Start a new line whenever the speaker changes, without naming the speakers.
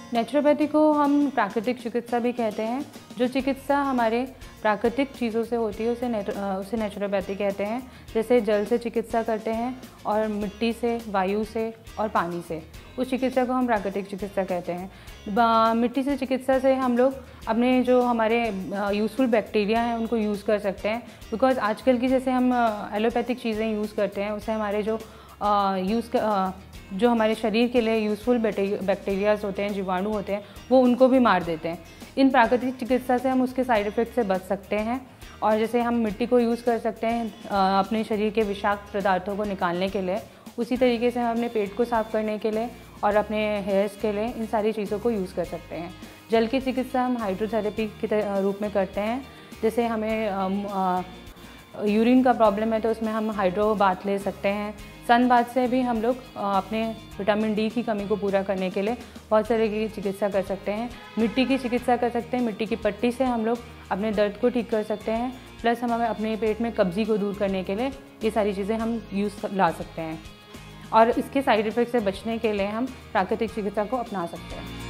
Naturopathy को हम प्राकृतिक चिकित्सा भी कहते हैं। जो चिकित्सा हमारे प्राकृतिक चीज़ों से होती है उसे नेचुरोपैथी कहते हैं। जैसे जल से चिकित्सा करते हैं और मिट्टी से, वायु से और पानी से, उस चिकित्सा को हम प्राकृतिक चिकित्सा कहते हैं। मिट्टी से चिकित्सा से हम लोग अपने जो हमारे यूज़फुल बैक्टीरिया हैं उनको यूज़ कर सकते हैं। बिकॉज़ आजकल की जैसे हम एलोपैथिक चीज़ें यूज़ करते हैं उससे हमारे जो हमारे शरीर के लिए यूज़फुल बैक्टीरियाज होते हैं, जीवाणु होते हैं, वो उनको भी मार देते हैं। इन प्राकृतिक चिकित्सा से हम उसके साइड इफ़ेक्ट से बच सकते हैं। और जैसे हम मिट्टी को यूज़ कर सकते हैं अपने शरीर के विषाक्त पदार्थों को निकालने के लिए, उसी तरीके से हम अपने पेट को साफ़ करने के लिए और अपने हेयर्स के लिए इन सारी चीज़ों को यूज़ कर सकते हैं। जल की चिकित्सा हम हाइड्रोथेरेपी के रूप में करते हैं। जैसे हमें यूरिन का प्रॉब्लम है तो उसमें हम हाइड्रो बाथ ले सकते हैं। सन बाथ से भी हम लोग अपने विटामिन डी की कमी को पूरा करने के लिए बहुत सारे की चिकित्सा कर सकते हैं। मिट्टी की चिकित्सा कर सकते हैं। मिट्टी की पट्टी से हम लोग अपने दर्द को ठीक कर सकते हैं। प्लस हम अपने पेट में कब्जी को दूर करने के लिए ये सारी चीज़ें हम ला सकते हैं। और इसके साइड इफ़ेक्ट से बचने के लिए हम प्राकृतिक चिकित्सा को अपना सकते हैं।